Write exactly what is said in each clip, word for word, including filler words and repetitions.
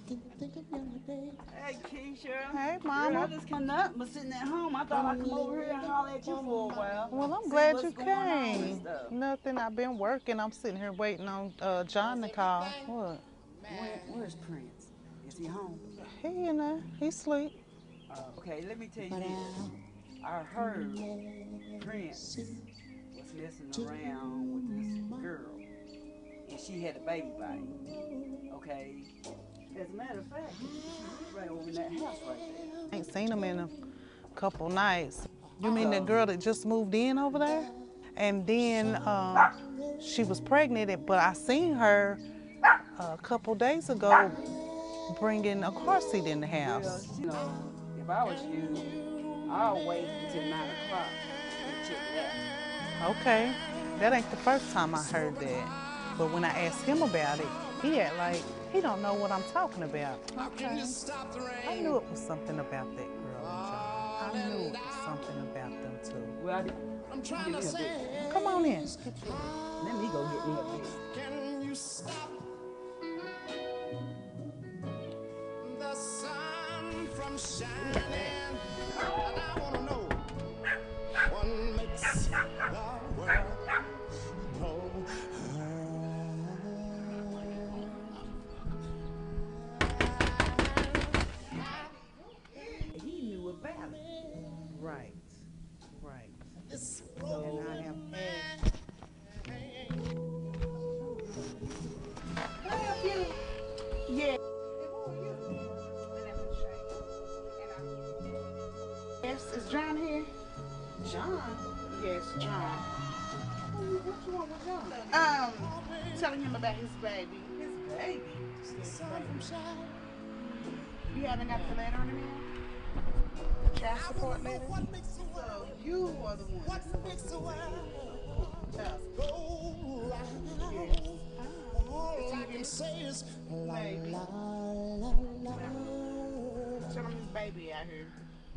Hey, Keisha. Hey, Mama. Girl, I just came up, but sitting at home. I thought I'd come over here and holler at you for a while. Well, I'm See glad what's you going on and came. stuff. Nothing. I've been working. I'm sitting here waiting on uh, John to call. What? Where, where's Prince? Is he home? He in there. He asleep. Uh, okay, let me tell you this. I heard Prince was messing around with this girl, and she had a baby by him. Okay? As a matter of fact, she's right over in that house right there. I ain't seen him in a couple nights. You mean the girl that just moved in over there? And then um, she was pregnant, but I seen her a couple days ago bringing a car seat in the house. Well, you know, if I was you, I'll wait until nine o'clock and check it out. Okay, that ain't the first time I heard that. But when I asked him about it, he act like he don't know what I'm talking about. Okay. I knew it was something about that girl and John. I knew it was something about them too. Well, I'm trying to say. Come on in. Let me go get me a bed. Can you stop the sun from shining? And I want to know what makes the world go. He knew about it. Right, right. So, and I have had. Can I help you? Yeah. Yes, is John here? John? Yes, John. What you want with John? Um, telling him about his baby. His baby? His baby. You haven't got the letter in the mail? The child support letter? So you are the one that's supposed to be child support. Yes. All I can say is baby. Tell him his baby out here.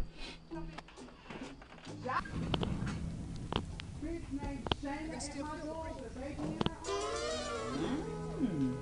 Mm.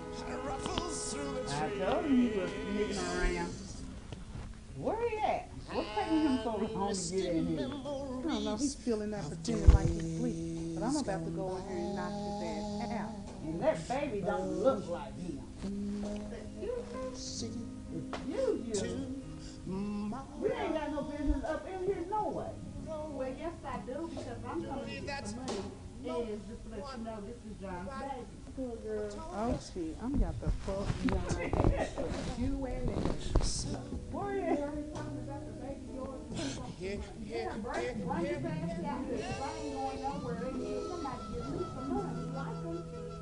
I told him he was sneaking around. Where he at? What's taking him so long to get in here? I don't know. He's still in there pretending like he's asleep. But I'm about to go in here and knock his ass out. And that baby don't look like him. Excuse you. We ain't got no business up in here no way. Well, yes, I do, because I'm coming to get some money. Is just to let you know this is John's baby. Poor girl. Oh, shit. I'm got the fuck John. You and me. Where is it? Yeah, yeah, yeah, Run your ass out here. If I ain't going nowhere, they need somebody to give me some money. Like them.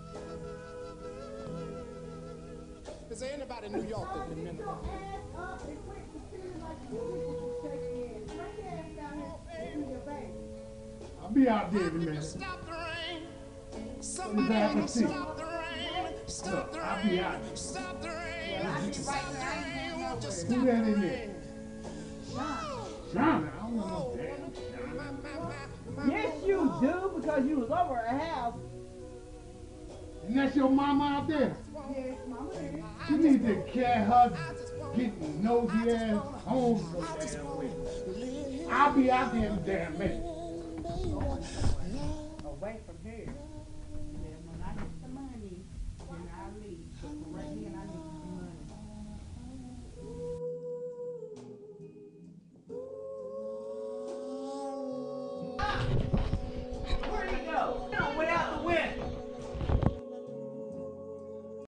Is there anybody in New York that can remember? Your ass up and quit pretending like you need to take in. Bring your ass down here and do your baby. I'll be out there in a minute. Stop the rain. Somebody have to Stop the rain. Stop the I'll be out. rain. Stop the rain. Well, I get right there. I ain't going nowhere. Who that in there? John. John, I don't know no damn John. Yes, you do, because you was over at her house. And that's your mama out there? Yes, mama there. You need to carry her getting nosy ass home so damn way. I'll be out there in a damn minute. Away from here.